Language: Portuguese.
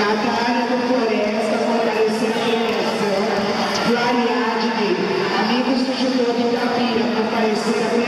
Natália do Floresta, fortalecendo a premiação. Floriade, amigos do Judô de Itapira, fortalecendo a premiação.